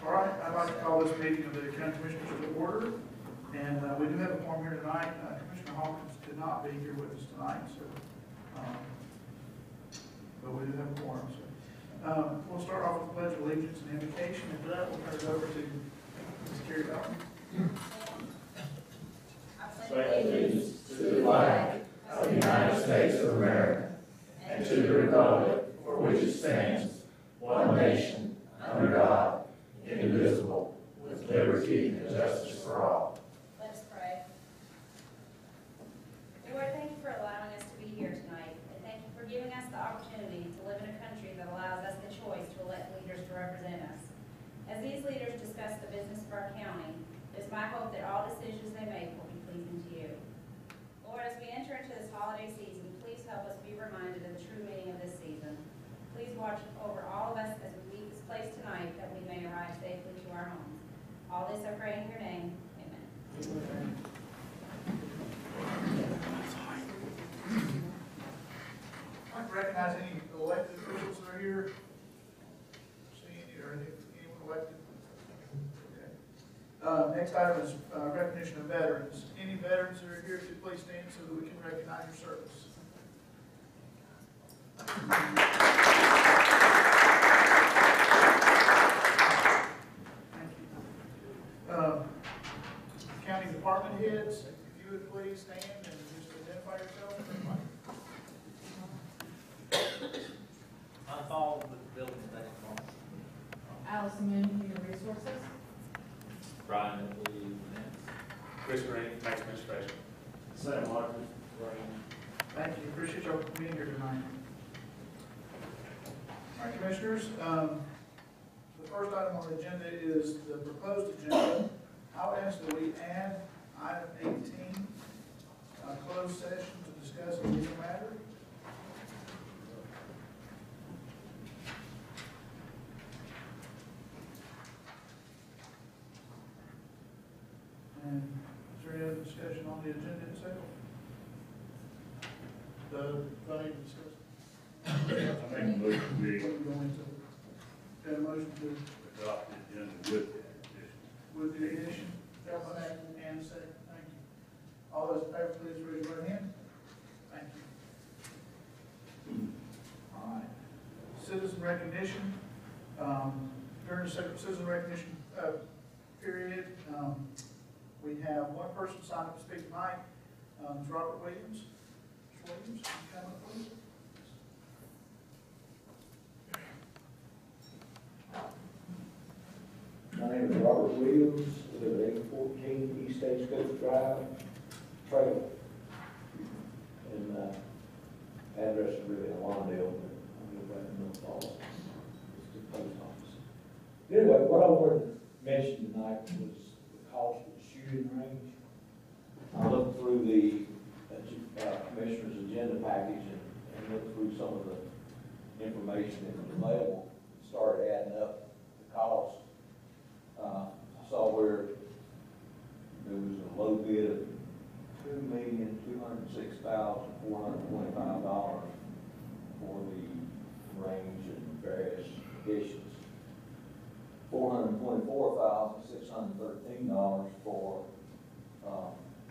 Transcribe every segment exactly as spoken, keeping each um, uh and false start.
All right, I'd like to call this meeting of the County Commissioners to order. And uh, we do have a quorum here tonight. Uh, Commissioner Hawkins could not be here with us tonight, so, um, but we do have a quorum. So. Um, we'll start off with the Pledge of Allegiance and invocation. And for that, we'll turn it over to Miz Carrie Dalton. I pledge allegiance to the flag of the United States of America and to the republic for which it stands, one nation, under God, indivisible, with liberty and justice for all. Let us pray. Lord, thank you for allowing us to be here tonight, and thank you for giving us the opportunity to live in a country that allows us the choice to elect leaders to represent us. As these leaders discuss the business of our county, it is my hope that all decisions they make will be pleasing to you. Lord, as we enter into this holiday season, please help us be reminded of the true meaning of this season. Please watch over all of us as we leave this place tonight, that we may arrive safely to our homes. All this I pray in your name. Amen. Amen. I'd like to recognize any elected officials that are here. See any, or any, anyone elected? Okay. Uh, next item is uh, recognition of veterans. Any veterans that are here, could please stand so that we can recognize your service. Um, county department heads, if you would please stand and just identify yourself. I'm Paul with the Building Inspection Department. Allison Moon, Human Resources. Brian at the Finance. Chris Green, Tax Administration. Sam Martin, Green. Thank you. Appreciate y'all being here tonight. All right, Commissioners, um, the first item on the agenda is the proposed agenda. I'll ask that we add item eighteen, uh, closed session to discuss a legal matter. And is there any other discussion on the agenda itself? The, don't even discuss. I make a motion What we are we going to? Got a motion to, adopt the agenda with the addition. with the addition, got a motion and a second, thank you. All those in favor, please raise your right hand. Thank you. All right. Citizen recognition. Um, during the citizen recognition, uh, period, um, we have one person signed up to speak tonight. Um, it's Robert Williams. Mister Williams, can you come up, please? My name is Robert Williams, I live at eight fourteen East Stagecoach Drive, trailer. And, uh, address is really in Lawndale, but I live right in North Falls. It's the post office. Anyway, what I wanted to mention tonight was the cost of the shooting range. I looked through the, uh, Commissioner's agenda package and, and looked through some of the information that was available, and started adding up the cost. Uh, I saw where there was a low bid of two million two hundred six thousand four hundred twenty-five dollars for the range and various additions. Four hundred twenty-four thousand six hundred thirteen dollars for um,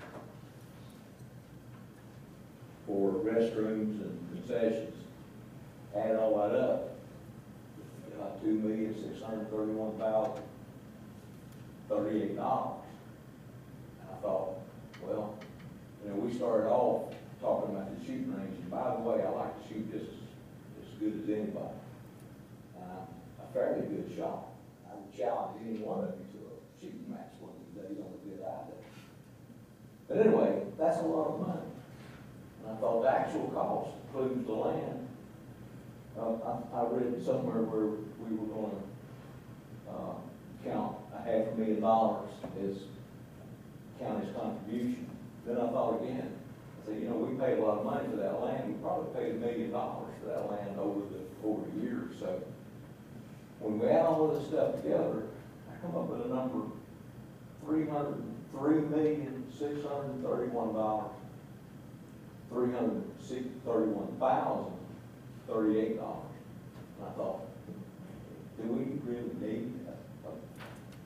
for restrooms and concessions. Add all that up, uh, two million six hundred thirty-one thousand thirty-eight dollars. And I thought, well, you know, we started off talking about the shooting range, and by the way, I like to shoot just as good as anybody. Uh, a fairly good shot. I would challenge any one of you to a shooting match one of these days on a good idea. But anyway, that's a lot of money. And I thought the actual cost includes the land. Uh, I, I read somewhere where we were going to uh, count a half a million dollars as county's contribution. Then I thought again, I said, you know, we paid a lot of money for that land. We probably paid a million dollars for that land over the over the years. So when we add all of this stuff together, I come up with a number three hundred three million six hundred thirty-one dollars, three hundred thirty-one thousand thirty-eight dollars. And I thought, do we really need a, a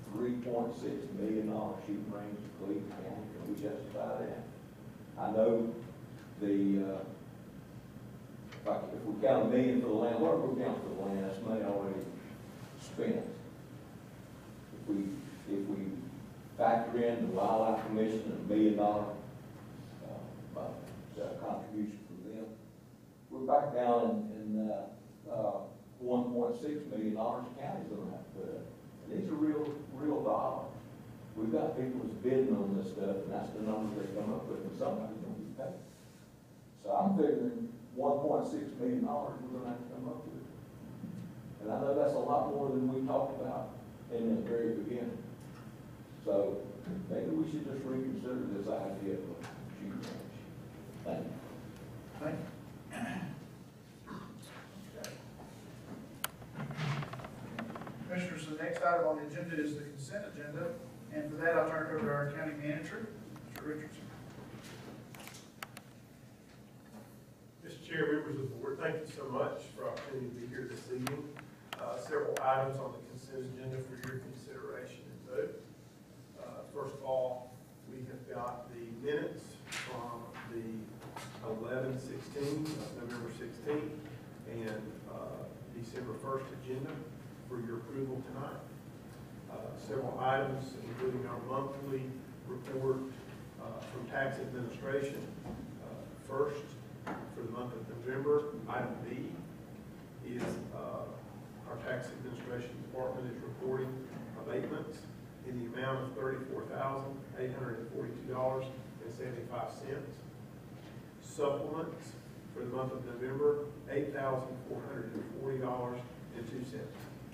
three point six million dollar shooting range in Cleveland County. Can we justify that? I know the, uh, if I, if we count a million for the land, what if we count for the land, that's money already spent. If we, if we factor in the wildlife commission and a million dollar, uh, uh, contribution from them, we're back down in, in, uh, uh, one point six million dollars the county's gonna have to put up. And these are real, real dollars. We've got people that's bidding on this stuff, and that's the numbers they come up with, and somebody's gonna be paid. So I'm figuring one point six million dollars we're gonna have to come up with. And I know that's a lot more than we talked about in the very beginning. So maybe we should just reconsider this idea of a shooting range. Thank you. Thank you. Commissioners, the next item on the agenda is the consent agenda, and for that, I'll turn it over to our county manager, Mister Richardson. Mister Chair, members of the board, thank you so much for the opportunity to be here this evening. Uh, several items on the consent agenda for your consideration and vote. Uh, first of all, we have got the minutes from the eleven sixteen, November sixteenth, and uh, December first agenda for your approval tonight. Uh, several items, including our monthly report uh, from tax administration. Uh, first, for the month of November, item B is uh, our tax administration department is reporting abatements in the amount of thirty-four thousand eight hundred forty-two dollars and seventy-five cents. Supplements for the month of November, eight thousand four hundred forty dollars and two cents.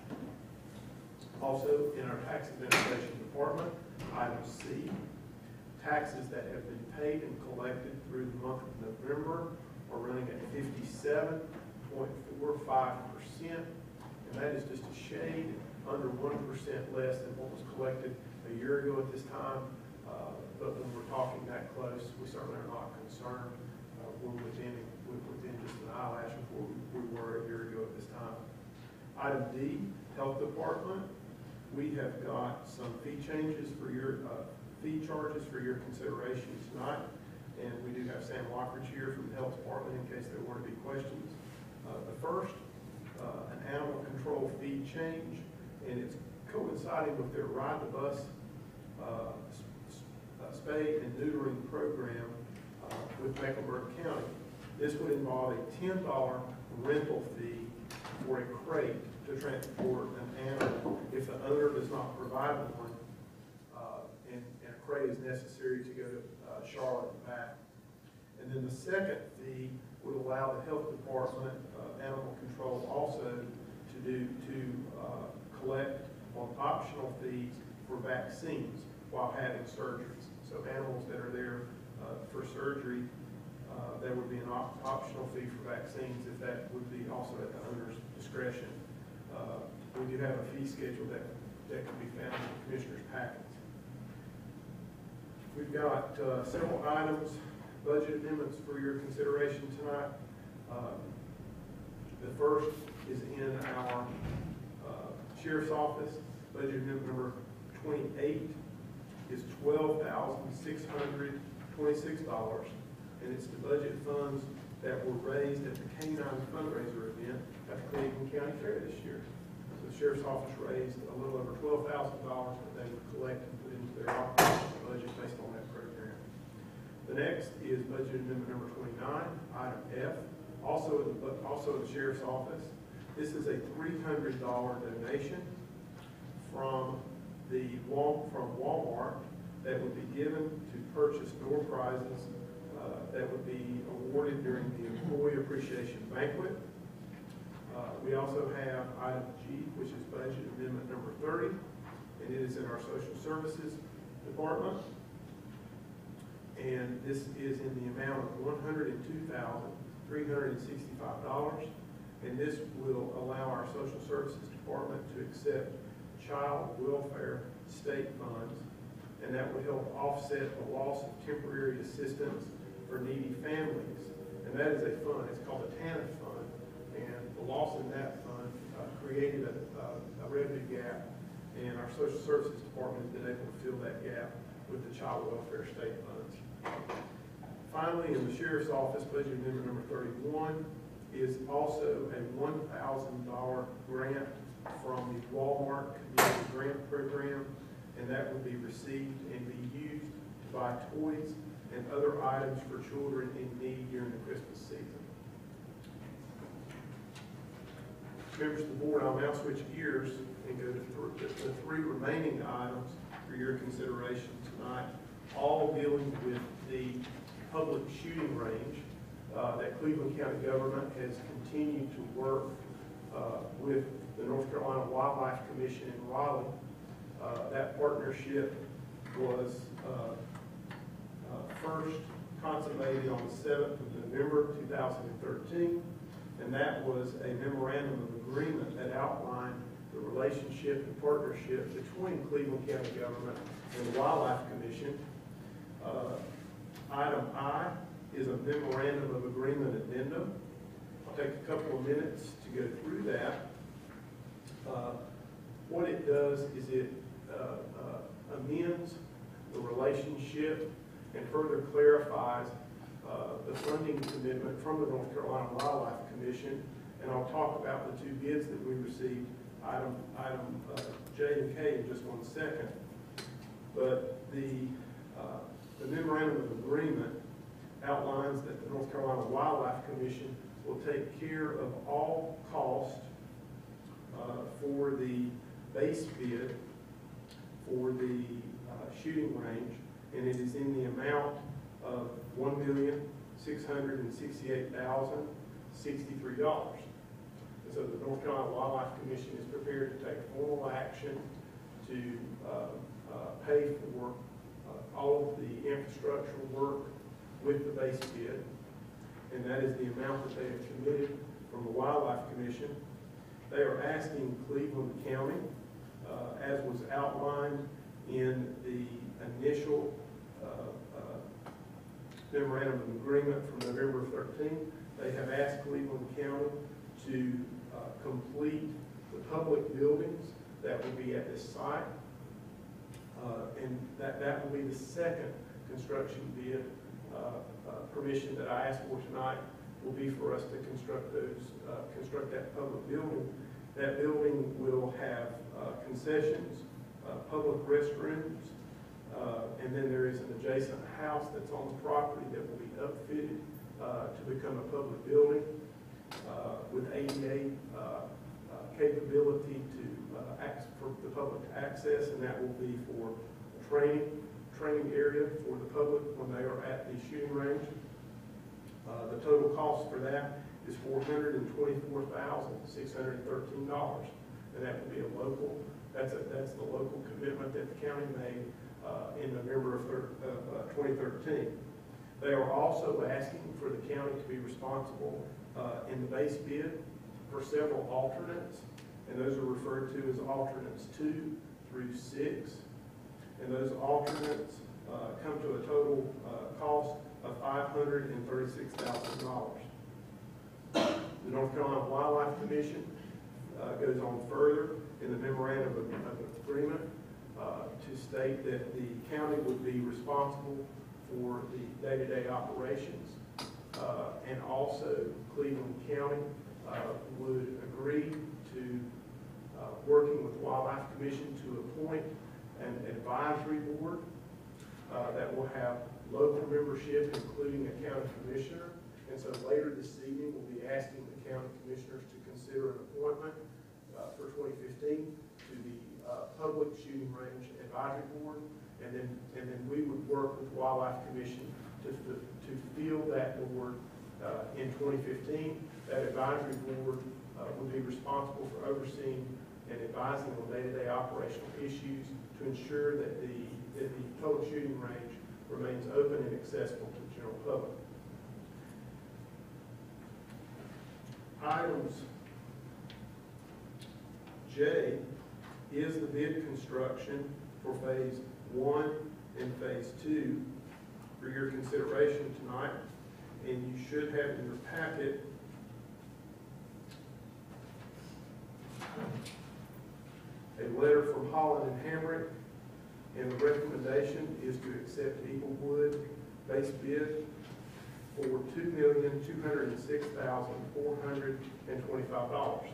Also, in our tax administration department, item C, taxes that have been paid and collected through the month of November are running at fifty-seven point four five percent, and that is just a shade under one percent less than what was collected a year ago at this time. Uh, but when we're talking that close, we certainly are not concerned. Uh, we're within, we're within just an eyelash of where we were a year ago at this time. Item D, health department. We have got some fee changes for your, uh, fee charges for your consideration tonight. And we do have Sam Lockridge here from the health department in case there were to be questions. Uh, the first, uh, an animal control fee change, and it's coinciding with their Ride the Bus uh, spay and neutering program uh, with Mecklenburg County. This would involve a ten dollar rental fee for a crate to transport an animal if the owner does not provide one, uh, and, and a crate is necessary to go to uh, Charlotte and back. And then the second fee would allow the health department, uh, animal control also to do to uh, collect on optional fees for vaccines while having surgeries. So animals that are there uh, for surgery, uh, there would be an op optional fee for vaccines if that would be also at the owner's discretion. Uh, we do have a fee schedule that, that can be found in the commissioner's packets. We've got uh, several items, budget amendments for your consideration tonight. Uh, the first is in our uh, sheriff's office. Budget amendment number twenty-eight is twelve thousand six hundred twenty-six dollars, and it's the budget funds that were raised at the K nine fundraiser event at the Cleveland County Fair this year. So the sheriff's office raised a little over twelve thousand dollars that they would collect and put into their operational budget based on that program. The next is budget amendment number twenty-nine, item F, also in the, also in the sheriff's office. This is a three hundred dollar donation from the Wal from Walmart that would be given to purchase door prizes uh, that would be awarded during the Employee Appreciation Banquet. Uh, we also have item G, which is budget amendment number thirty, and it is in our social services department. And this is in the amount of one hundred two thousand three hundred sixty-five dollars. And this will allow our social services department to accept child welfare state funds, and that would help offset the loss of temporary assistance for needy families. And that is a fund, it's called the TANF fund, and the loss in that fund uh, created a, a, a revenue gap and our social services department has been able to fill that gap with the child welfare state funds. Finally, in the sheriff's office, budget amendment number thirty-one is also a one thousand dollar grant from the Walmart Community Grant Program, and that will be received and be used to buy toys and other items for children in need during the Christmas season. Members of the board, I'll now switch gears and go to th the three remaining items for your consideration tonight, all dealing with the public shooting range uh, that Cleveland County government has continued to work uh, with the North Carolina Wildlife Commission in Raleigh. Uh, that partnership was uh, uh, first consummated on the seventh of November two thousand thirteen, and that was a memorandum of agreement that outlined the relationship and partnership between Cleveland County government and the Wildlife Commission. Uh, item I is a memorandum of agreement addendum. I'll take a couple of minutes to go through that. Uh, what it does is it uh, uh, amends the relationship and further clarifies uh, the funding commitment from the North Carolina Wildlife Commission. And I'll talk about the two bids that we received, item, item uh, J and K, in just one second. But the, uh, the memorandum of agreement outlines that the North Carolina Wildlife Commission will take care of all costs uh, for the base bid for the uh, shooting range, and it is in the amount of one million six hundred sixty-eight thousand sixty-three dollars. And so the North Carolina Wildlife Commission is prepared to take formal action to uh, uh, pay for uh, all of the infrastructural work with the base bid, and that is the amount that they have committed from the Wildlife Commission. They are asking Cleveland County, uh, as was outlined in the initial uh, uh, memorandum of agreement from November thirteenth, they have asked Cleveland County to uh, complete the public buildings that will be at this site, uh, and that, that will be the second construction bid. Uh, uh, permission that I asked for tonight will be for us to construct those, uh, construct that public building. That building will have uh, concessions, uh, public restrooms, uh, and then there is an adjacent house that's on the property that will be upfitted uh, to become a public building uh, with A D A uh, uh, capability to uh, act for the public to access, and that will be for training. training area for the public when they are at the shooting range. Uh, the total cost for that is four hundred twenty-four thousand six hundred thirteen dollars, and that will be a local. That's a, that's the local commitment that the county made uh, in November of uh, twenty thirteen. They are also asking for the county to be responsible uh, in the base bid for several alternates, and those are referred to as alternates two through six. And those alternates uh, come to a total uh, cost of five hundred thirty-six thousand dollars. The North Carolina Wildlife Commission uh, goes on further in the memorandum of, of agreement uh, to state that the county would be responsible for the day-to-day operations, uh, and also Cleveland County uh, would agree to uh, working with the Wildlife Commission to appoint an advisory board uh, that will have local membership, including a county commissioner. And so later this evening, we'll be asking the county commissioners to consider an appointment uh, for twenty fifteen to the uh, Public Shooting Range Advisory Board. And then, and then we would work with the Wildlife Commission to, to, to fill that board uh, in twenty fifteen. That advisory board uh, would be responsible for overseeing and advising on day-to-day operational issues to ensure that the, that the total shooting range remains open and accessible to the general public. Items J is the bid construction for phase one and phase two for your consideration tonight. And you should have in your packet a a letter from Holland and Hamrick, and the recommendation is to accept Eaglewood base bid for two million, two hundred and six thousand, four hundred and twenty-five dollars.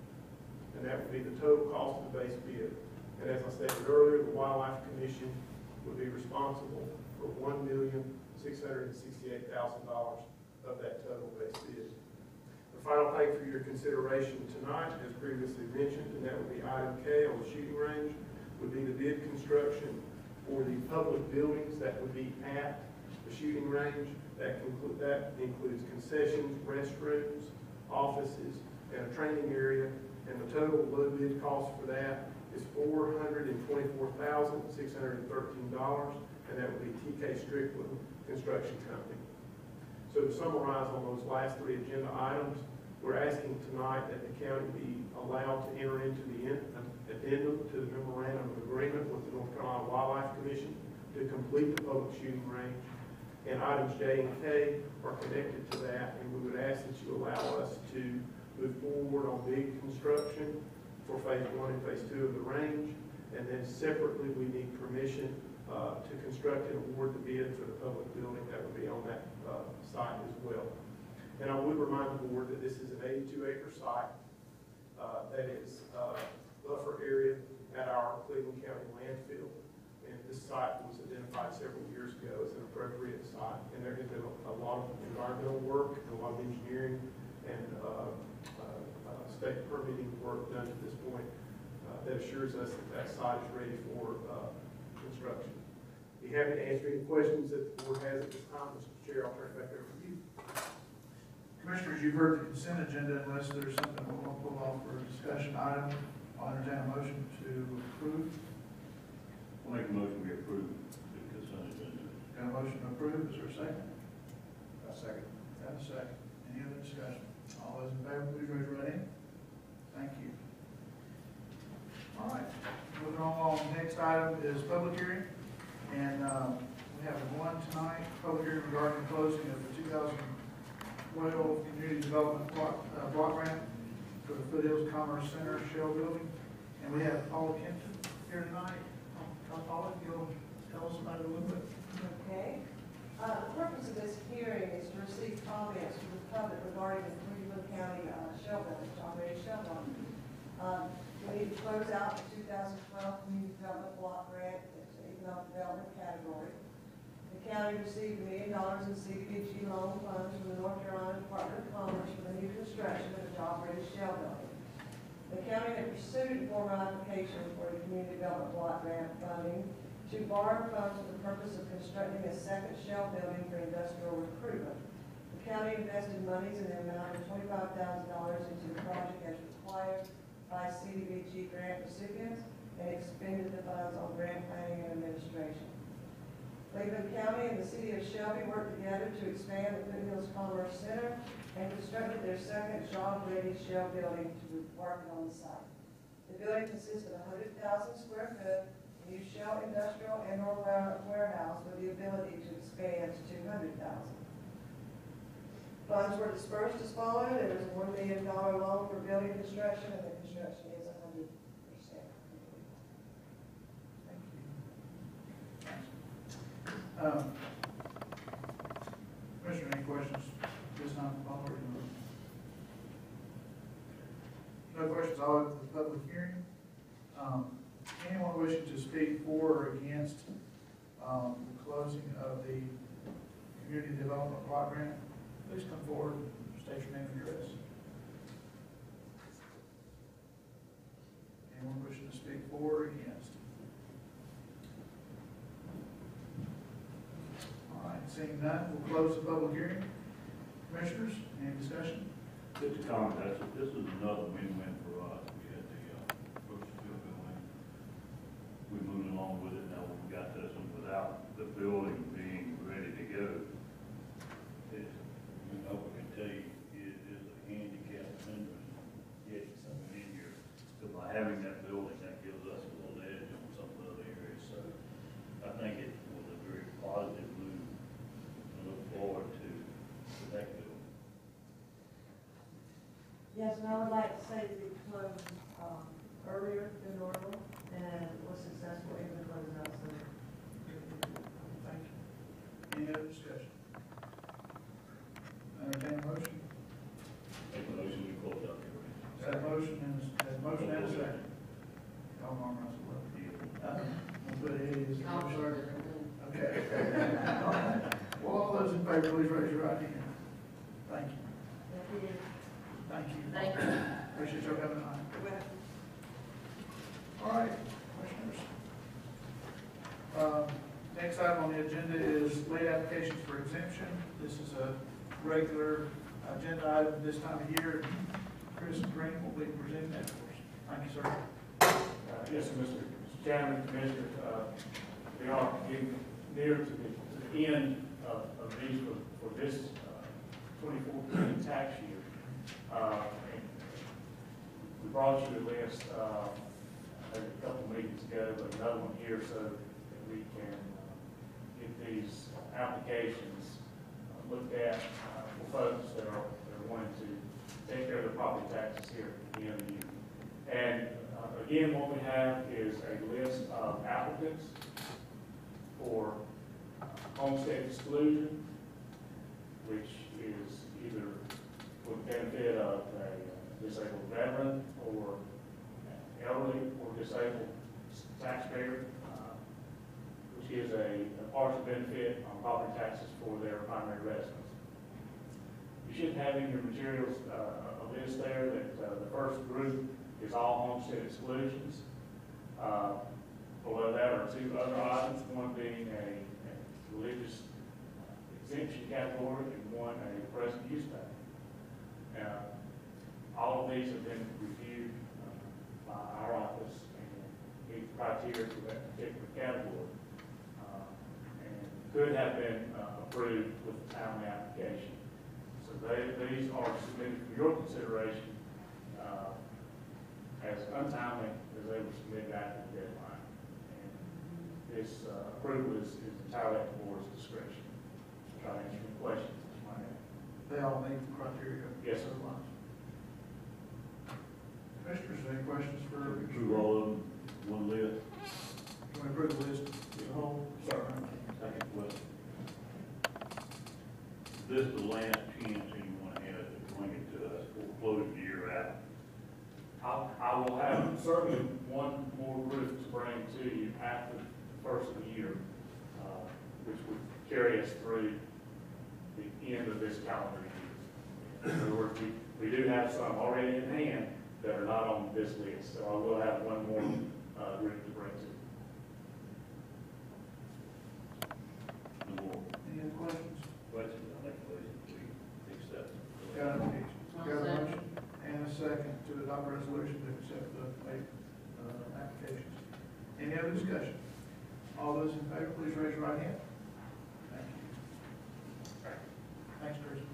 And that would be the total cost of the base bid. And as I stated earlier, the Wildlife Commission would be responsible for one million, six hundred and sixty-eight thousand dollars of that total base bid. The final thing for your consideration tonight, as previously mentioned, and that would be item K on the shooting range, would be the bid construction for the public buildings that would be at the shooting range. That conclude, that includes concessions, restrooms, offices, and a training area. And the total low bid cost for that is four hundred and twenty-four thousand, six hundred and thirteen dollars, and that would be T K Strickland Construction Company. So to summarize on those last three agenda items, we're asking tonight that the county be allowed to enter into the addendum to the memorandum of agreement with the North Carolina Wildlife Commission to complete the public shooting range. And items J and K are connected to that, and we would ask that you allow us to move forward on big construction for phase one and phase two of the range. And then separately, we need permission uh, to construct and award the bid for the public building that would be on that uh, site as well. And I would remind the board that this is an eighty-two acre site uh, that is uh, buffer area at our Cleveland County landfill. And this site was identified several years ago as an appropriate site. And there has been a, a lot of environmental work and a lot of engineering and uh, uh, uh, state permitting work done to this point uh, that assures us that that site is ready for uh, construction. Be happy to answer any questions that the board has at this time. Mister Chair, I'll turn it back over to you. Commissioners, you've heard the consent agenda. Unless there's something we want to pull off for a discussion item, I'll entertain a motion to approve. I'll make a motion we approve the consent agenda. Got a motion to approve, is there a second? A second. Got a second. Any other discussion? All those in favor, please raise your right hand. Thank you. All right, moving on, next item is public hearing. And uh, we have one tonight, public hearing regarding the closing of the two thousand twelve Community Development Block, uh, block grant for the Foothills Commerce Center Shell Building. And we have Paula Kenton here tonight. Uh, Paula, you'll tell us about it a little bit. Okay. Uh, the purpose of this hearing is to receive comments from the public regarding the Cleveland County uh, Shell Building, John Ray Shell Building. Um, we need to close out the two thousand twelve Community Development Block Grant. It's an economic development category. The county received a million dollars in C D B G loan funds from the North Carolina Department of Commerce for the new construction of the John Ray Shell Building. The county had pursued a formal application for the Community Development Block Grant funding to borrow funds for the purpose of constructing a second shell building for industrial recruitment. The county invested monies in the amount of twenty-five thousand dollars into the project as required by C D B G grant recipients and expended the funds on grant planning and administration. Cleveland County and the city of Shelby worked together to expand the Foothills Commerce Center and constructed their second job-ready shell building to be working on the site. The building consists of one hundred thousand square foot new shell industrial and or warehouse with the ability to expand to two hundred thousand. Funds were dispersed as follows. There was a one million dollar loan for building construction, and the construction is one hundred percent complete. Thank you. Um, Commissioner, any questions this time? No questions, I'll open the public hearing. Um, anyone wishing to speak for or against um, the closing of the Community Development Block Grant, please come forward and state your name and address. Anyone wishing to speak for or against? All right, seeing none, we'll close the public hearing. Commissioners, any discussion? Just a comment, that's, this is another win-win for us. We had the, uh, first field building. We moved along with it, now we got this one without the building being ready to go. It, you know, we can tell you, it is a handicap hindrance getting something in here. So by having that building, that gives us a little edge on some of the other areas. So I think it was a very positive move. I look forward to that building. Yes, and I would like to say that it closed um, earlier than normal. successful in the closeout, so. Thank you. Any other discussion? Entertain a motion? Make a motion to close out the Got a motion and, a- has a motion and a second. Y'all arm wrestle up. Uh, But it is. I'll short it. Okay. All right. Well, all those in favor, please raise your right hand. Thank you. Thank you. Thank you. Thank you. Appreciate your having on. Well, All right, commissioners. Um, Next item on the agenda is late applications for exemption. This is a regular agenda item this time of year. Chris Green will be presenting that for us. Thank you, sir. Uh, Yes, sir, Mister Chairman, Commissioner, uh, we are getting near to the, to the end of, of these for, for this uh, twenty fourteen tax year. Uh, and We brought you a list, uh, maybe a couple meetings ago, but another one here so that we can uh, get these applications uh, looked at uh, for folks that are, that are wanting to take care of their property taxes here at the end of the year. And uh, again, what we have is a list of applicants for uh, homestead exclusion, which is either for the benefit of a disabled veteran or elderly or disabled taxpayer, uh, which is a, a partial benefit on property taxes for their primary residence. You should have in your materials uh, a list there that uh, the first group is all homestead exclusions. Uh, below that are two other items, one being a, a religious exemption category and one a present use tax. Uh, all of these have been reviewed uh, by our office and meet the criteria for that particular category. Uh, and could have been uh, approved with a timely application. So they, these are submitted for your consideration uh, as untimely as they were submitted after the deadline. And this uh, approval is, is entirely at the board's discretion. Try to answer any questions that you might have. They all meet the criteria. Yes, sir. Commissioners, any questions for? Approve all of them, one list. You want to approve the list as a whole? Sir. Second question. Is this the last chance that you want to have to bring it to us for close the year out? I'll, I will have certainly one more group to bring to you after the first of the year, uh, which would carry us through the end of this calendar year. In other words, we, we do have some already in hand that are not on this list, so I will have one more uh, group to bring to you. No more Any other questions? questions? I'll make a motion to accept. Got a, got a motion and a second to adopt a resolution to accept the late uh, applications. Any other discussion? All those in favor, please raise your right hand. Thank you. Thanks, Chris.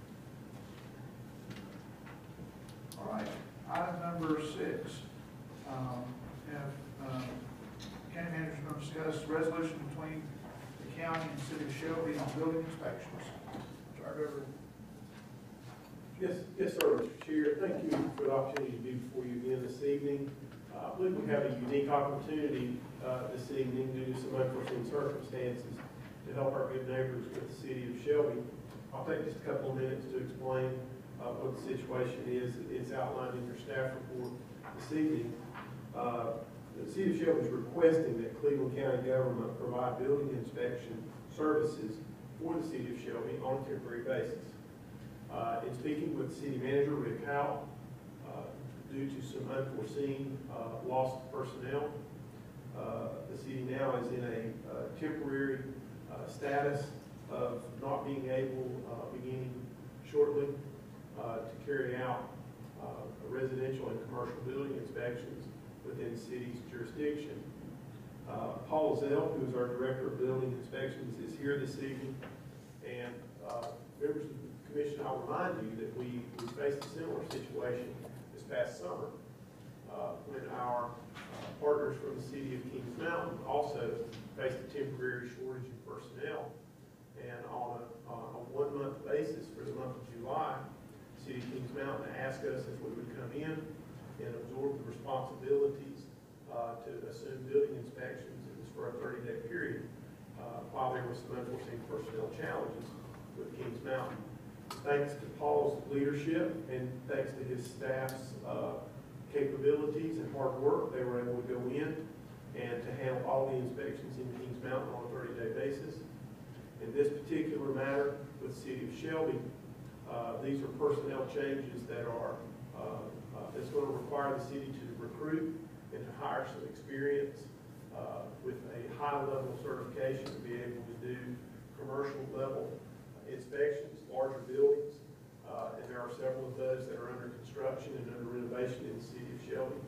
All right, item number six. Um, have, um, county manager's going to discuss resolution between the county and city of Shelby on building inspections. Turn it over. Yes, yes, sir, Mister Chair. Thank you for the opportunity to be before you again this evening. Uh, I believe we have a unique opportunity uh, this evening due to some unforeseen circumstances to help our good neighbors with the city of Shelby. I'll take just a couple of minutes to explain uh, what the situation is. It's outlined in your staff report this evening. Uh, the city of Shelby is requesting that Cleveland County government provide building inspection services for the city of Shelby on a temporary basis. Uh, in speaking with city manager Rick Howell, uh, due to some unforeseen uh, loss of personnel, uh, the city now is in a uh, temporary uh, status of not being able, uh, beginning shortly, uh, to carry out uh, residential and commercial building inspections within the city's jurisdiction. Uh, Paul Zell, who is our director of building inspections, is here this evening, and uh, members of the Commission, I'll remind you that we, we faced a similar situation this past summer uh, when our uh, partners from the city of Kings Mountain also faced a temporary shortage of personnel. And on a, on a one-month basis for the month of July, the city of Kings Mountain asked us if we would come in and absorb the responsibilities uh, to assume building inspections for a thirty-day period, uh, while there were some unforeseen personnel challenges with Kings Mountain. Thanks to Paul's leadership and thanks to his staff's uh, capabilities and hard work, they were able to go in and to handle all the inspections in Kings Mountain on a thirty-day basis. In this particular matter with the City of Shelby, uh, these are personnel changes that are, uh, uh, that's going to require the city to recruit and to hire some experience uh, with a high level of certification to be able to do commercial level inspections, larger buildings, uh, and there are several of those that are under construction and under renovation in the City of Shelby.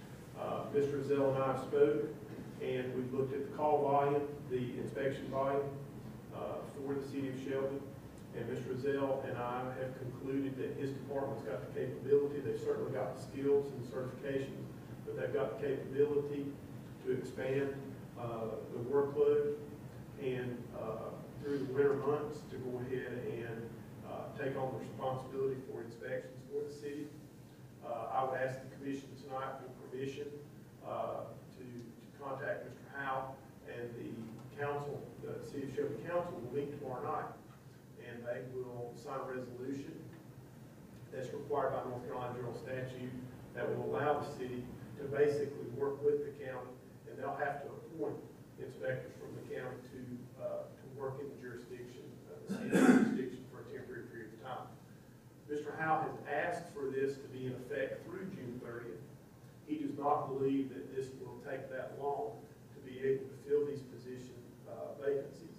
Uh, Mister Zell and I have spoke, and we've looked at the call volume, the inspection volume uh, for the City of Shelby, and Mister Zell and I have concluded that his department's got the capability, they've certainly got the skills and certifications, but they've got the capability to expand uh, the workload and uh, through the winter months to go ahead and uh, take on the responsibility for inspections for the city. Uh, I would ask the commission tonight for permission uh, to, to contact Mister Howe, and the council, the City of Shelby Council will meet tomorrow night, and they will sign a resolution that's required by North Carolina General Statute that will allow the city to basically work with the county, and they'll have to appoint inspectors from the county to uh, to work in the jurisdiction, uh, the city's jurisdiction for a temporary period of time. Mister Howe has asked for this to be in effect through June thirtieth. He does not believe that this will take that long to be able to fill these position uh, vacancies,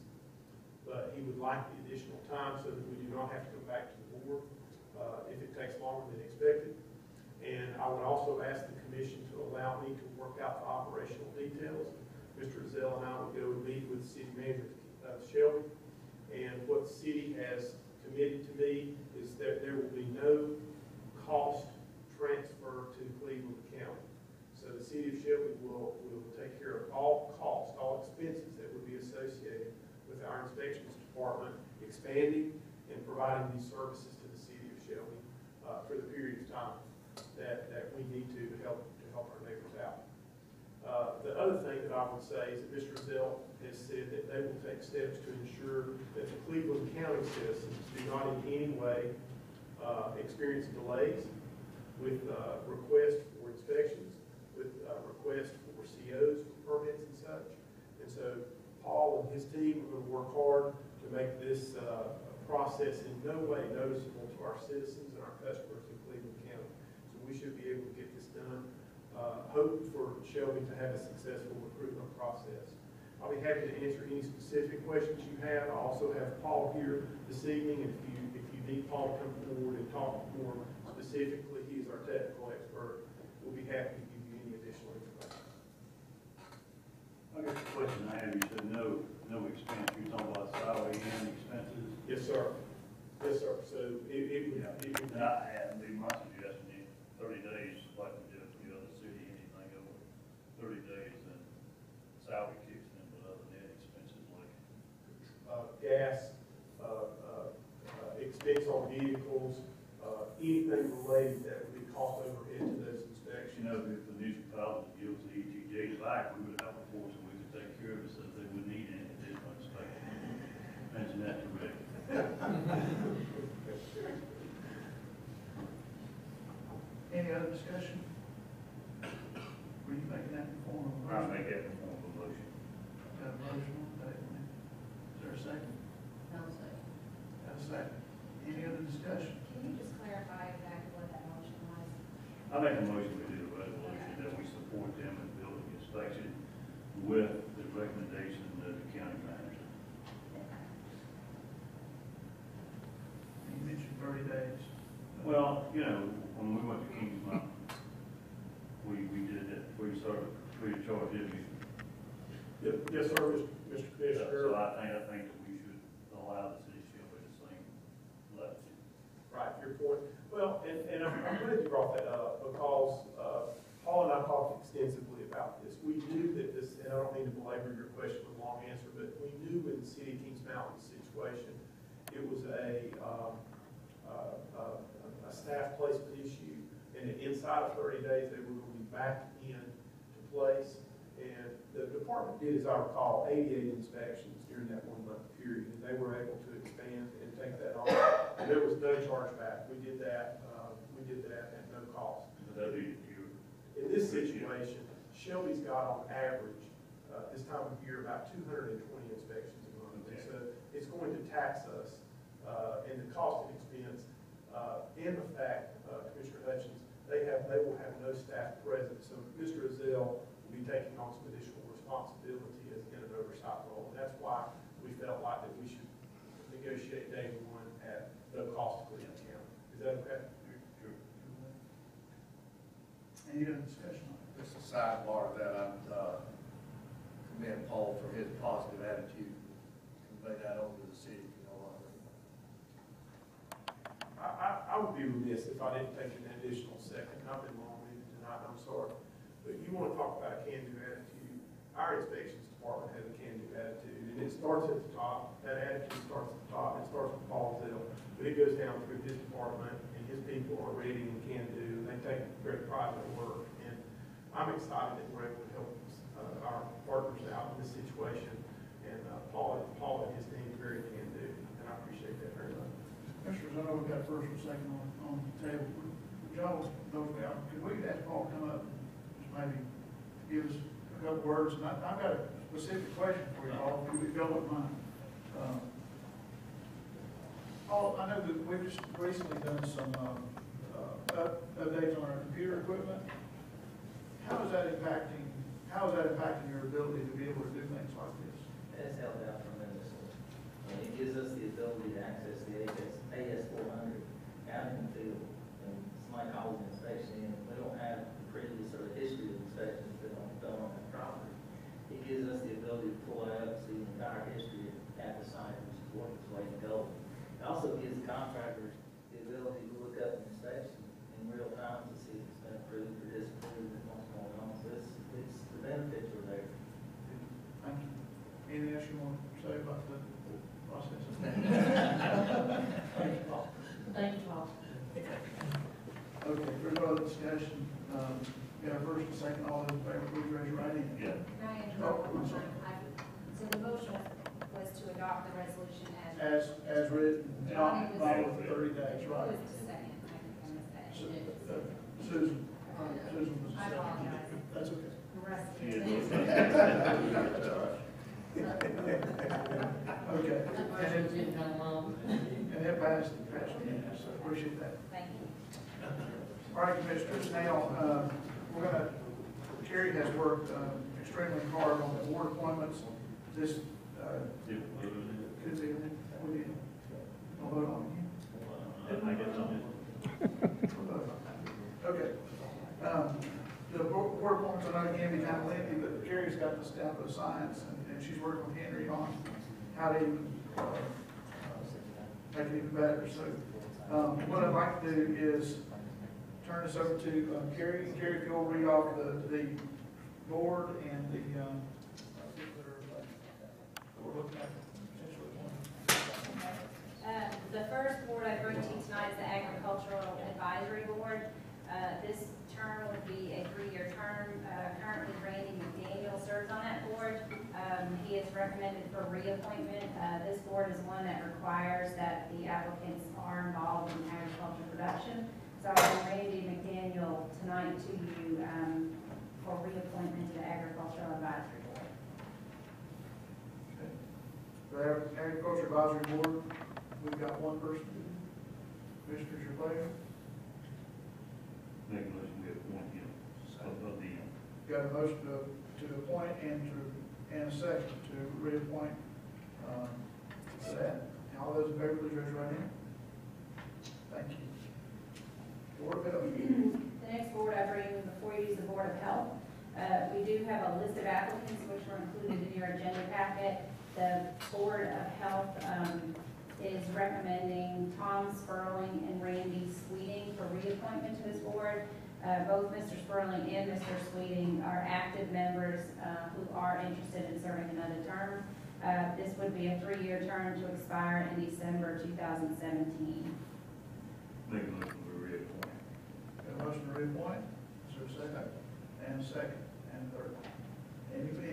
but he would like the additional time so that we do not have to come back to the board uh, if it takes longer than expected. And I would also ask the commission to allow me to work out the operational details. Mister Zell and I would go and meet with the city manager of Shelby, and what the city has committed to me is that there will be no cost transfer to Cleveland County. So the city of Shelby will, will take care of all costs, all expenses that would be associated with our inspections department expanding and providing these services to the city of Shelby uh, for the period of time that, that we need to, to help to help our neighbors out. Uh, the other thing that I would say is that Mister Zell has said that they will take steps to ensure that the Cleveland County citizens do not in any way uh, experience delays with uh, requests for inspections, with uh, requests for C Os, for permits and such. And so Paul and his team are going to work hard to make this uh, process in no way noticeable to our citizens and our customers in Cleveland County. So we should be able to get this done. Uh, hope for Shelby to have a successful recruitment process. I'll be happy to answer any specific questions you have. I also have Paul here this evening, and if you if you need Paul to come forward and talk more specifically, he's our technical expert. We'll be happy to give you any additional information. I guess the question I have, you said no, no expense, you're talking about salary and expenses? Yes, sir. Yes, sir. So it, it would, Yeah. it would And I had, be my suggestion, in thirty days, like we did for the other city, anything over thirty days, then salary kicks in, but other than that, expenses like. uh, gas, uh, uh, uh, expense on vehicles, uh, anything related that would be cost overhead to those inspections. You know, if the municipality gives the E T Js back, we would have a force and we could take care of it so that they wouldn't need any additional inspection. Mention that to Rick. Any other discussion? Were you making that in form of a I'll motion? make that in form of a motion. Got a motion on the table now. Is there a second? No, sir. Got a second. Any other discussion? Can you just clarify exactly what that motion was? I make a motion, we do a resolution that we support them in building inspection with the recommendation of the county manager. You mentioned thirty days. Well, you know, when we went to Kings Mountain, we, we did that free service, free of charge, didn't we? Yes, yes, sir, Mister Commissioner. So I think, I think that we should allow the city of Shelby the same level. Right, your point. Well, and, and I'm, I'm glad you brought that up because, uh, Paul and I talked extensively about this. We knew that this, and I don't mean to belabor your question with a long answer, but we knew in the city of Kings Mountain situation, it was a, um, uh, uh, a staff placement issue, and inside of thirty days, they were going to be back in to place. And the, the department did, as I recall, eighty-eight inspections during that one-month period, and they were able to expand and take that on. And there was no chargeback. We did that, uh, we did that at no cost. That'd be your, In this situation, Shelby's got on average, uh, this time of year, about two hundred twenty inspections a month. And so it's going to tax us, uh, in the cost and expense, uh, in the fact, uh, Commissioner Hutchins, they have, they will have no staff present. So Mister Azell will be taking on some additional responsibility as in an oversight role. And that's why we felt like that we should negotiate day one at no cost to Cleveland County. Is that okay? Any other discussion on it? Just a sidebar of that, I, uh, commend Paul for his positive attitude, convey that over to the city, you know, I, I, I would be remiss if I didn't take an additional second. I've been long-winded tonight, I'm sorry. But you want to talk about a can-do attitude. Our inspections department has a can-do attitude, and it starts at the top. That attitude starts at the top, and it starts with Paul Zell. But it goes down through his department, and his people are ready and can-do, and they take great pride in their work. And I'm excited that we're able to help uh, our partners out in this situation. And uh, Paul, Paul and his team are very can-do, and I appreciate that very much. Commissioners, I know we got first and second on, on the table. Would y'all, those down, could we ask Paul to come up and just maybe give us a couple words? And I, I've got a specific question for you all, if you don't mind. Um, Paul, I know that we've just recently done some, um, uh, up- updates on our computer equipment. How is that impacting, how is that impacting your ability to be able to do things like this? It's helped out tremendously. And it gives us the ability to access the A S four hundred out in the field. And somebody calls an inspection in, we don't have the previous or the history of inspections that are done on that property. It gives us the ability to pull it up, see the entire history at the site, which is what it's way to go. It also gives contractors the ability to look up an inspection in real time to see if it's been approved or disapproved and what's going on. So it's, it's, the benefits are there. Thank you. Anything else you want to say about the process? Thank you, Paul. Thank you, Paul. Okay, if there's no other discussion, um, we got a first and second, all those in favor, please raise your right hand. yeah. Can I Oh, interrupt? I'm sorry. I- So the motion was to adopt the resolution as. As, as written, not followed for thirty days, Who right? was the second? I think I missed that. Su- uh, Susan, uh, Susan was the I second. apologize. That's okay. The rest of Yeah. the. Okay, and it, and it passed, passed, unanimously, so appreciate that. Thank you. All right, Commissioners, now, uh, we're gonna, Kerry has worked uh, extremely hard on the board appointments. This, uh, Yeah. could be, we did, we'll vote on it. I guess I'm just. Okay. Um, The bo- board appointments are not going to be kind of lengthy, but Carrie's got the stamp of science, and, and she's working with Henry on how to even, uh, make it even better. So, um, what I'd like to do is turn this over to uh, Carrie. Carrie, if you'll read off the, the board and the, um, people that are, uh, that we're looking at potentially appointing. Uh, The first board I bring to you tonight is the Agricultural Advisory Board. Uh, This term would be a three-year term. Uh, Currently, Randy McDaniel serves on that board. Um, He is recommended for reappointment. Uh, This board is one that requires that the applicants are involved in agriculture production. So I bring Randy McDaniel tonight to you um, for reappointment to the Agricultural Advisory Board. Okay. The Agriculture Advisory Board, we've got one person. Commissioners, your pleasure. Make a motion, we appoint him, of, of the, Got a motion to, to appoint and to, and a second to reappoint, um, to that. All those in favor, please raise your right hand. Thank you. Board of Health. The next board I bring before you is the Board of Health. Uh, We do have a list of applicants which were included in your agenda packet. The Board of Health um, is recommending Tom Sperling and Randy Sweeting for reappointment to this board. Uh, Both Mister Sperling and Mister Sweeting are active members uh, who are interested in serving another term. Uh, This would be a three-year term to expire in December two thousand seventeen. make a motion, we reappoint. Got a motion to reappoint. Is there a second? And a second, and a third. Any, any other discussion?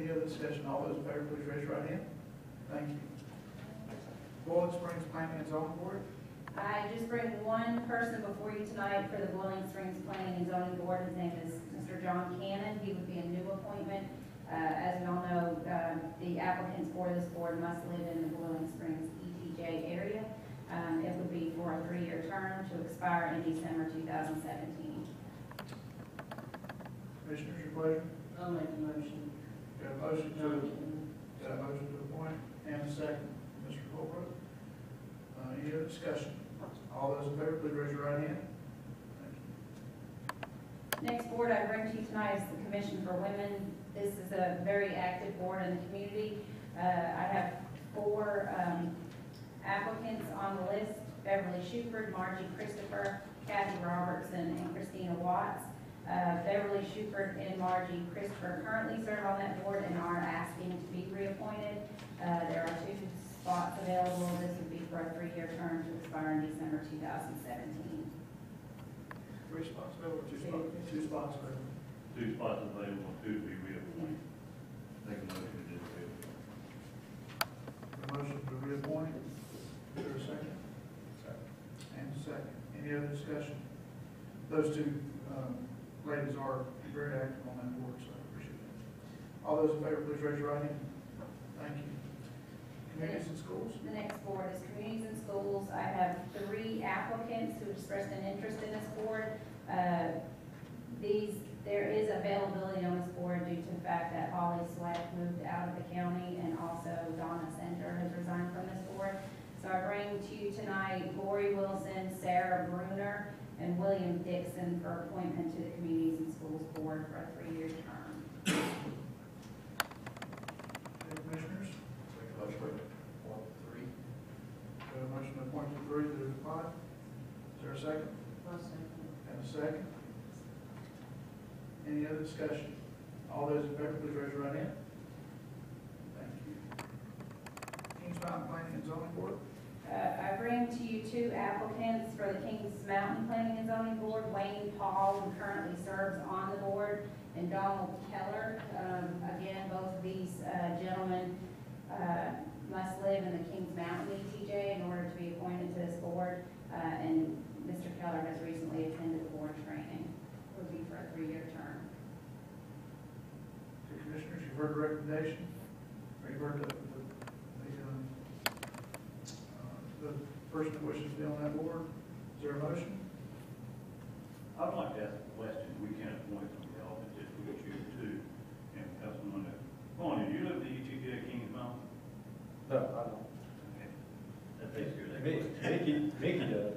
session. All those in favor, please raise your right hand. Thank you. Boiling Springs Planning and Zoning Board. I just bring one person before you tonight for the Boiling Springs Planning and Zoning Board. His name is Mister John Cannon. He would be a new appointment. Uh, as we all know, uh, the applicants for this board must live in the Boiling Springs E T J area. Um, it would be for a three-year term to expire in December two thousand seventeen. Commissioners, your pleasure. I'll make a motion. Got a motion to, got a motion to appoint and a second. Mister Holbrook. Uh, any other discussion? All those in favor, please raise your right hand. Thank you. Next board I bring to you tonight is the Commission for Women. This is a very active board in the community. Uh, I have four um, applicants on the list: Beverly Shupert, Margie Christopher, Kathy Robertson, and Christina Watts. Uh, Beverly Shupert and Margie Christopher currently serve on that board and are asking to be reappointed. Uh, there are two spots available. This would be for a three-year term to expire in December two thousand seventeen. Three spots available, two spots, two spots available. Two spots available, two to be reappointed. Make a motion to do it. A motion to reappoint. Is there a second? Second. And a second. Any other discussion? Those two um, ladies are very active on that board, so I appreciate that. All those in favor, please raise your right hand. Thank you. Communities and schools. The next board is Communities and Schools. I have three applicants who expressed an interest in this board. Uh, These, there is availability on this board due to the fact that Holly Sweat moved out of the county, and also Donna Center has resigned from this board. So I bring to you tonight Lori Wilson, Sarah Bruner, and William Dixon for appointment to the Communities and Schools Board for a three-year term. Any commissioners? Motion. One, three. Got a motion to appoint to three, there's five. Is there a second? I'll second. And a second. Any other discussion? All those in favor, please raise your right hand. Thank you. Kings Mountain Planning and Zoning Board. Uh, I bring to you two applicants for the Kings Mountain Planning and Zoning Board: Wayne Paul, who currently serves on the board, and Donald Keller. Um, again, both of these uh, gentlemen uh, must live in the Kings Mountain E T J in order to be appointed to this board. Uh, and Mister Keller has recently attended board training. It would be for a three-year term. Okay, commissioners, you've heard the recommendation. Or you've heard the, the, the, um, uh, the person that wishes to be on that board. Is there a motion? I'd like to ask a question. We can't appoint somebody else, it's just we choose two. And Councilman, Bonnie, do you live in the E T J Kings Mountain? No, I don't. Okay. That takes care of that Mickey, question. Mickey, Mickey does.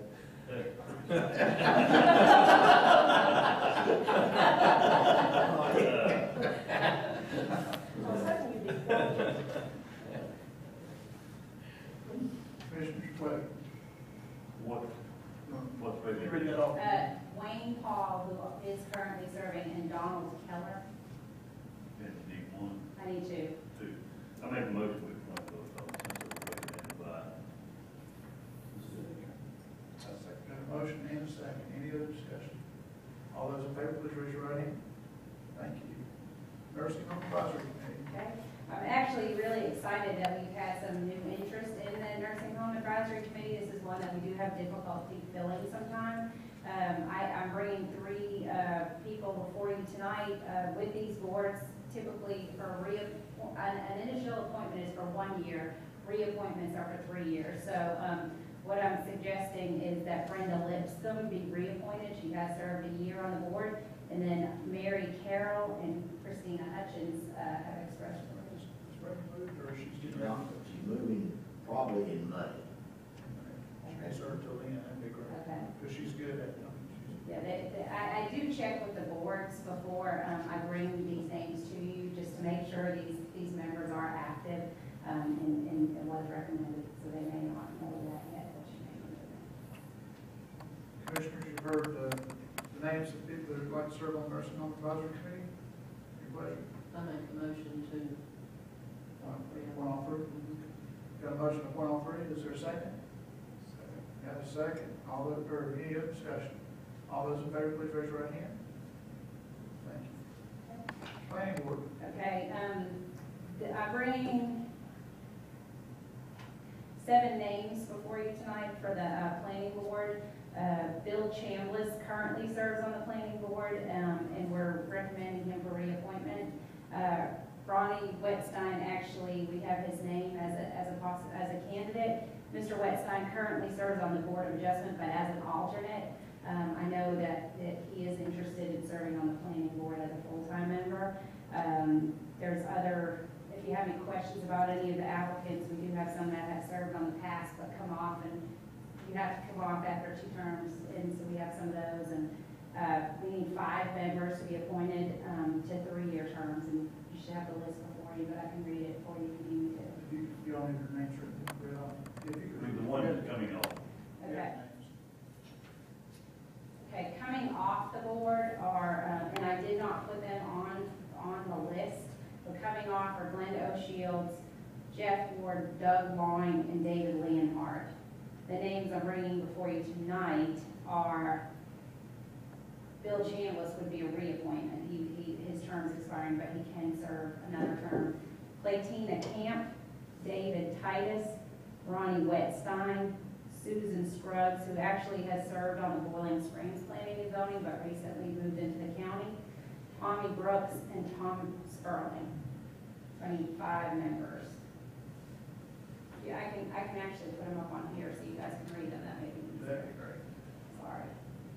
Commissioners, pleasure. What, what's Can you ready? read that off? Uh, Wayne Paul, who is currently serving, and Donald Keller. Yeah, need one, I need two. two. I make a motion with one of those, since they're recommended by. Got a motion and a second. Any other discussion? All those in favor, please raise your right hand. Thank you. Nursing Home Advisory Committee. Okay, I'm actually really excited that we've had some new interest in the Nursing Home Advisory Committee. This is one that we do have difficulty filling sometimes. Um, I, I'm bringing three, uh, people before you tonight, uh, with these boards. Typically for re, an, an initial appointment is for one year. Reappointments are for three years. So, um, what I'm suggesting is that Brenda Lipscomb be reappointed. She has served a year on the board. And then Mary Carroll and Christina Hutchins uh, have expressed interest. Is Brenda moved or she's getting Yeah, ready? she's moving probably in May. She can serve till then, that'd be great. Okay. Because she's good at, I mean, she's. Yeah, they, they, I, I do check with the boards before um, I bring these names to you, just to make sure these, these members are active um, and, and and what is recommended, so they may not know that yet, but you may know that. Commissioners, you've heard the, the names of people that would like to serve on the Nursing Home Advisory Committee. Your pleasure. I make a motion to. One, one all three. Got a motion to appoint all three. Is there a second? Second. Got a second. All those, or any other discussion? All those in favor, please raise your right hand. Thank you. Planning Board. Okay, um, I'm bringing seven names before you tonight for the uh, planning board. Uh, Bill Chambliss currently serves on the planning board, um, and we're recommending him for reappointment. Uh, Ronnie Wetstein, actually, we have his name as a, as a possi as a candidate. Mister Wetstein currently serves on the Board of Adjustment, but as an alternate. Um, I know that, that he is interested in serving on the planning board as a full-time member. Um, there's other, if you have any questions about any of the applicants, we do have some that have served on the past but come off, and you have to come off after two terms, and so we have some of those. And uh, we need five members to be appointed um, to three-year terms, and you should have the list before you, but I can read it for you if you need to. If you, you all need your names written, read off. If you I could. mean, the one that's coming off. Okay. Okay, coming off the board are, uh, and I did not put them on, on the list, but coming off are Glenda O'Shields, Jeff Ward, Doug Loing, and David Leonhardt. The names I'm bringing before you tonight are, Bill Chambliss would be a reappointment. He, he, his term's expiring, but he can serve another term. Claytina Camp, David Titus, Ronnie Wetstein, Susan Scruggs, who actually has served on the Boiling Springs Planning and Zoning, but recently moved into the county, Tommy Brooks, and Tom Sperling. So I need five members. Yeah, I can, I can actually put them up on here so you guys can read them. That may be easier. That'd be great. Sorry.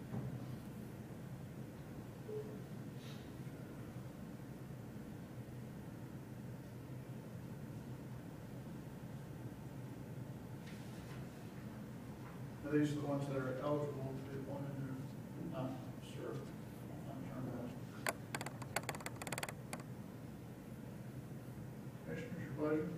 Now, these are the ones that are eligible to be appointed, they're not sure, not turned out. Commissioners, your pleasure.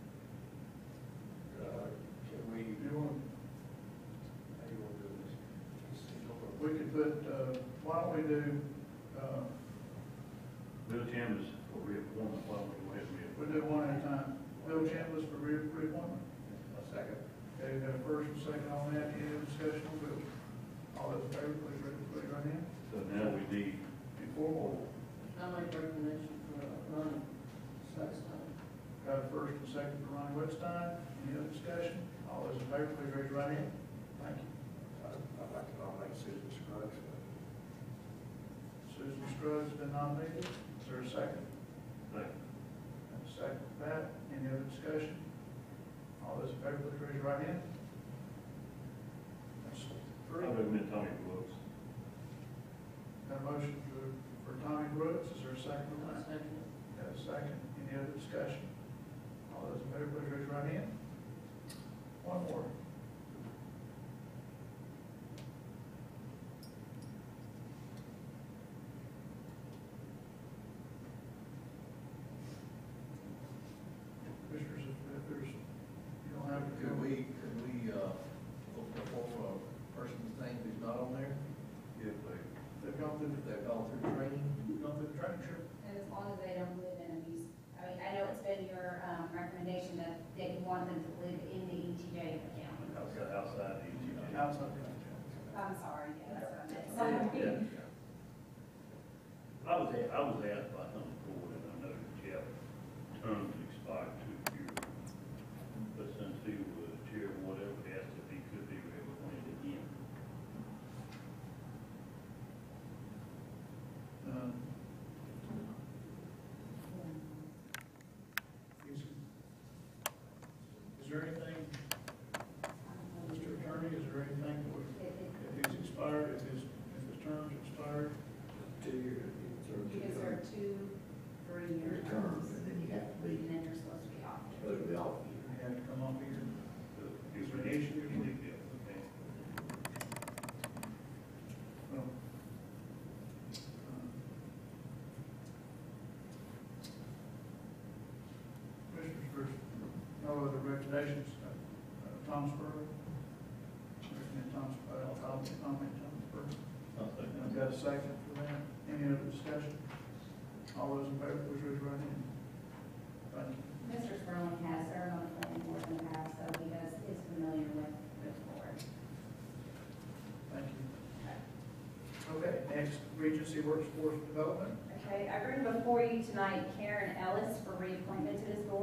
Uh, Can we, You want, how do you want to do this? we could put, uh, why don't we do, uh, Bill Chambliss for reappointment, why don't we go ahead and reappoint? we'll do one at a time. Bill Chambliss for re- reappointment. A second. Okay, we got a first and second on that, any other discussion on Bill? All those in favor, please raise raise your right hand. So now we need, Before more. I make recommendation for Ronnie Wetstein. Got a first and second for Ronnie Wetstein, any other discussion? All those in favor, please raise your right hand. Thank you. I'd like to nominate Susan Scruggs. Susan Scruggs has been nominated, is there a second? second, And a second for that, any other discussion? All those in favor, please raise your right hand. That's I three. recommend Tommy Brooks. Got a motion for, for Tommy Brooks, is there a second on I that? second. Got a second, any other discussion? All those in favor, please raise your right hand. One more. Commissioners, if if there's, you don't have to. Could we, could we, uh, open up for a person's name who's not on there? If they, They've gone through, If they've gone through training? they've gone through the training, sure. And as long as they don't live in abuse, I mean, I know it's been your, um, recommendation that, that you want them to live in the E T J account. outside, outside the E T J. Outside the. I'm sorry, yeah, that's what I meant. Yeah. Sorry. I was, I was asked by some board, and I know Jeff terms expired two years. But since he was chair or whatever, he asked if he could be reappointed again. Um, Is is there anything, Mister Attorney, is there anything that would, It- it- if he's expired, if his, if his term's expired? Two years. You can serve two, three-year terms, And then you have to be, and then you're supposed to be off. supposed to be off. He had to come off here. So Is if there we an need, issue? we need to, okay. Well, uh, Commissioners, first, no other recommendations, uh, uh, Tom Spurlock? Recommend Tom, uh, Tom, nominate Tom Spurlock. I'll say And I've got a second for that. Any other discussion? All those in favor, please raise your right hand. Thank you. Mister Sperling has served on the planning board in the past, so he does, is familiar with, with the board. Thank you. Okay, next, Regency Workforce Development. Okay, I bring before you tonight Karen Ellis for reappointment to this board.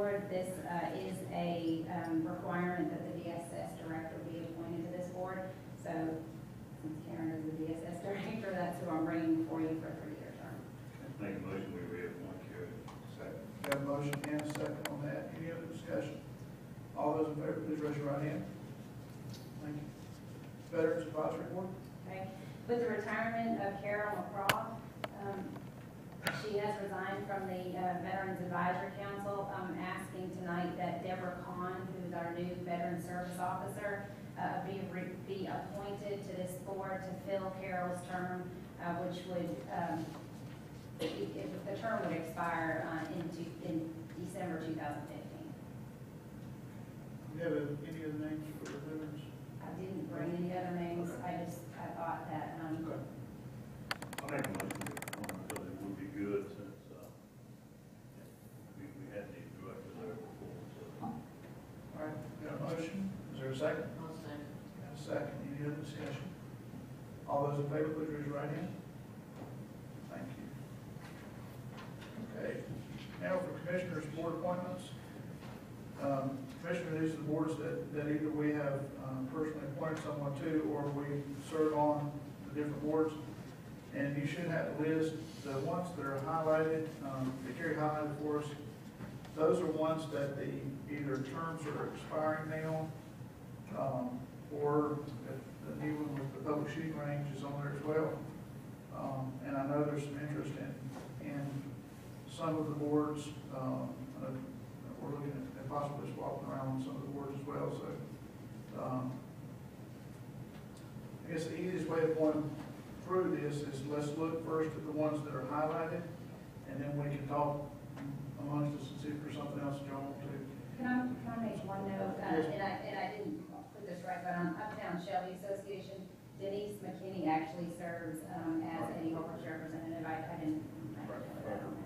this uh, is a um, requirement that the D S S director be appointed to this board. So since Karen is the D S S director, that's who I'm bringing before you for a three-year term. Make a motion, we reappoint Carrie. Second. Got a motion and a second on that. Any other discussion? All those in favor, please raise your right hand. Thank you. Veterans Advisory Board? Okay, with the retirement of Carol McCraw, um, she has resigned from the uh, Veterans Advisory Council. I'm asking tonight that Deborah Kahn, who's our new Veteran Service Officer, uh, be, re- be appointed to this board to fill Carol's term, uh, which would, um, it, it, the term would expire uh, in, two, in December two thousand fifteen. Do you have any other names for the veterans? I didn't bring any other names. I just, I thought that, um, Okay. I make a motion, we appoint, because it would be good since, uh, we, we had the director there before, so. All right, got a motion. Is there a second? I'll second. Got a second. Any other discussion? All those in favor, please raise your right hand. Thank you. Okay, now for Commissioners' Board appointments. Um, Commissioner, these are the boards that, that either we have um, personally appointed someone to, or we serve on the different boards. And you should have a list, the ones that are highlighted, um, that Carrie highlighted for us, those are ones that the, either terms are expiring now, um, or the, the new one with the public shooting range is on there as well. Um, and I know there's some interest in, in some of the boards, um, uh, we're looking at possibly swapping around on some of the boards as well, so, um, I guess the easiest way of going through this is let's look first at the ones that are highlighted, and then we can talk amongst us and see if there's something else that y'all want to. Can I, can I make one note, uh, and I, and I didn't put this right, but on Uptown Shelby Association, Denise McKinney actually serves, um, as Eddie Holbrook's representative. I, I didn't, I didn't know that on there.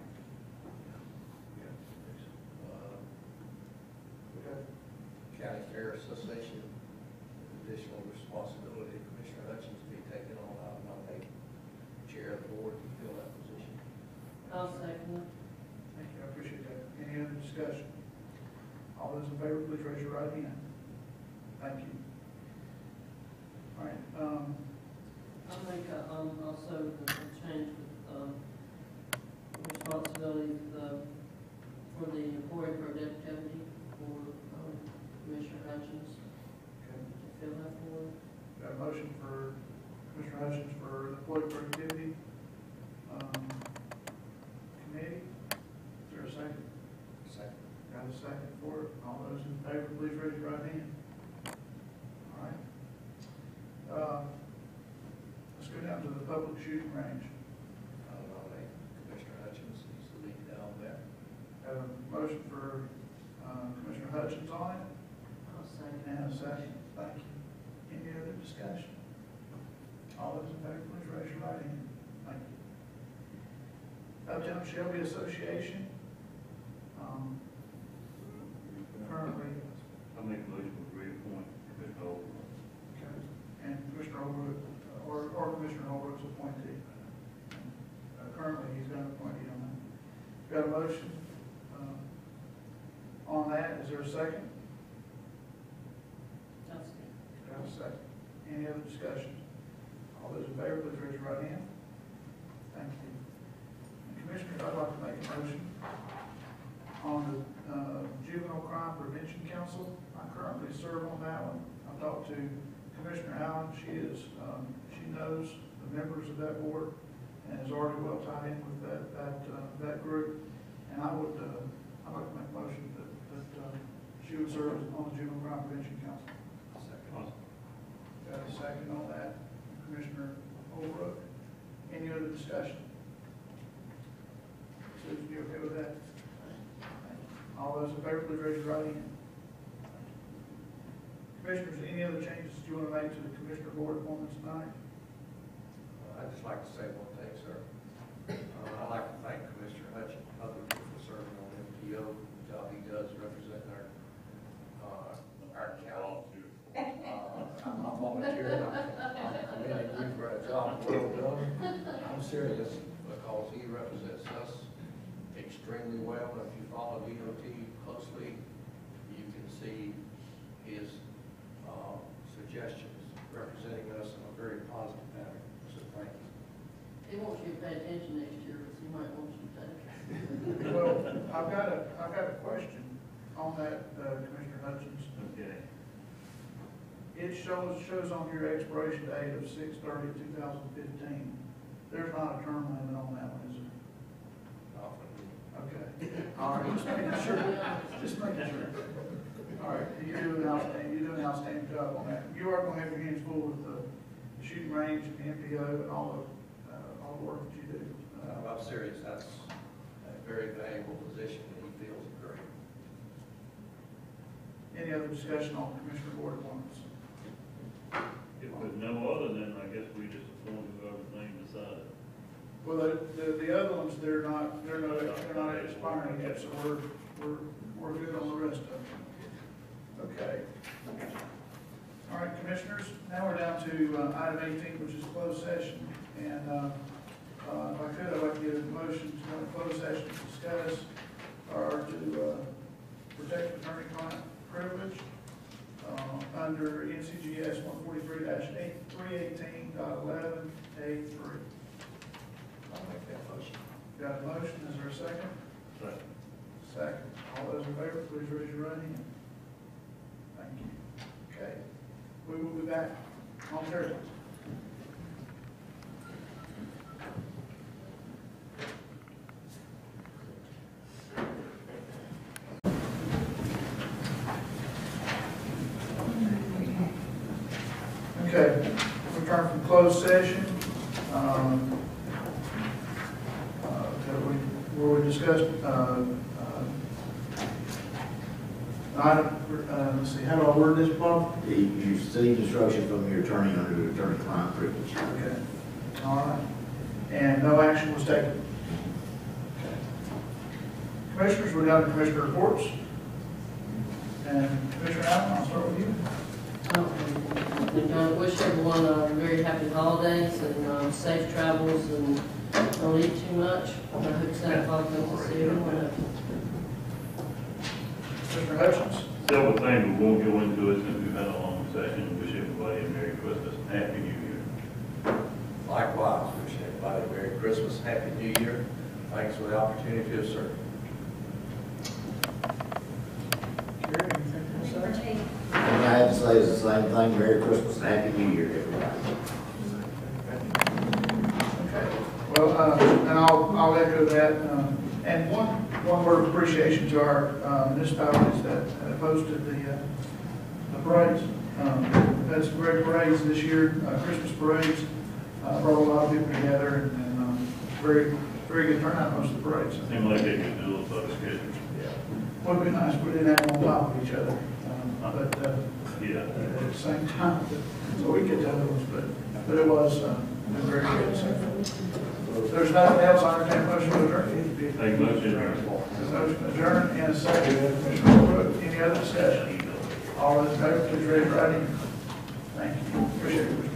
Okay. County Fair Association, additional responsibility, Commissioner Hutchins be taking on, I nominate chair of the board to fill that position. I'll second it. Thank you, I appreciate that. Any other discussion? All those in favor, please raise your right hand. Thank you. All right, um, I'll make a, um, also a change with, um, responsibilities, uh, for the employee pro deputy for, um, Commissioner Hutchins okay. to fill that board. Got a motion for Commissioner Hutchins for the employee productivity, um, committee. Is there a second? Second. Got a second for it. All those in favor, please raise your right hand. All right. Uh, let's go down to the public shooting range. I'll nominate Commissioner Hutchins, he's the lead down there. Have a motion for, uh, Commissioner Hutchins on it, I'll second. and a second. Thank you. Any other discussion? All those in favor, please raise your right hand. Thank you. Uptown Shelby Association, um, currently, I make a motion, we reappoint Commissioner Holbrook. okay, and Commissioner Holbrook, uh, or, or Commissioner Holbrook's appointee. Uh, currently, he's got an appointee on that. Got a motion, uh, on that. Is there a second? I'll second. Got a second. Any other discussion? All those in favor, please raise your right hand. Thank you. Commissioners, I'd like to make a motion on the uh, Juvenile Crime Prevention Council. I currently serve on that one. I talked to Commissioner Allen. She is, um, she knows the members of that board and is already well tied in with that, that, uh, that group. And I would, uh, I'd like to make a motion that, that, uh, she would serve on the Juvenile Crime Prevention Council. Second. Got a second on that, Commissioner Holbrook. Any other discussion? Susan, you okay with that? All those in favor, please raise your right hand. Commissioners, any other changes you want to make to the Commissioner Board appointments tonight? Uh, I'd just like to say one thing, sir. Uh, I'd like to thank Commissioner Hutchins publicly for serving on M P O, the job he does representing our, uh, our county. Uh, I'm not volunteering, I'm, I'm commending you for a job well done. I'm serious, because he represents us extremely well, and if you follow D O T closely, I've got a, I've got a question on that, uh, Commissioner Hutchins. Okay. It shows, shows on your expiration date of six thirty, two thousand fifteen. There's not a term limit on that one, is there? Okay. All right, just making sure, just making sure. All right, you do an outstanding, you do an outstanding job on that. You are gonna have your hands full with the shooting range and the M P O and all the, uh, all the work that you do. Uh, I'm serious, that's a very valuable position, and he feels great. Any other discussion on Commissioner Board appointments? If there's no other, then I guess we just appoint whoever's name decided. Well, the, the, the other ones, they're not, they're not, they're not expiring yet, so we're, we're, we're good on the rest of them. Okay. All right, Commissioners, now we're down to uh, item eighteen, which is closed session. And, uh, uh, if I could, I'd like to get a motion to go into closed session to discuss or to, uh, protect attorney-client privilege, uh, under N C G S one forty-three dash eight, three eighteen dot eleven A three. I'll make that motion. Got a motion, is there a second? Second. Second. All those in favor, please raise your right hand. Thank you. Okay, we will be back momentarily. Okay, return from closed session. Um, uh, that we, where we discussed, uh, uh, item, uh, let's see, how do I word this, Bob? You you received instruction from your attorney under the attorney-client privilege. Okay, all right. And no action was taken. Okay. Commissioners, we're down to commissioner reports. And Commissioner Allen, I'll start with you. And I wish everyone a very happy holidays and um, safe travels, and don't eat too much. I hope Santa Claus comes to see everyone. Commissioner Hutchins. Several things, we won't go into it since we've had a long session. Wish everybody a Merry Christmas and Happy New Year. Likewise, wish everybody a Merry Christmas, Happy New Year. Thanks for the opportunity to serve. Gary, anything to Number say? two. And I have to say is the same thing, Merry Christmas and Happy New Year, everybody. Okay, well, uh, and I'll, I'll echo that, um, and one, one word of appreciation to our uh, municipalities that uh, hosted the, uh, the parades. Um, We've had some great parades this year, uh, Christmas parades, uh, brought a lot of people together, and, and, um, very, very good turnout most of the parades. Seemed like they could do a little better schedule. Yeah. Would be nice if we didn't have them on top of each other, um, but, uh, Yeah. at the same time, so we could tell it was, but, but it was, uh, it was very good. So, if there's nothing else, I entertain a motion to adjourn. Take motion, Your Honor. A motion to adjourn and a second. Commissioner Brooke, any other discussion? All those in favor, please raise your right hand. Thank you. Appreciate it.